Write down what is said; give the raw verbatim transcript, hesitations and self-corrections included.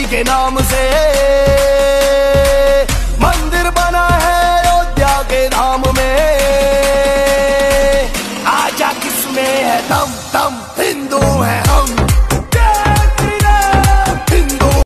के नाम से मंदिर बना है अयोध्या के धाम में। आजा किसमें है दम दम, हिंदू है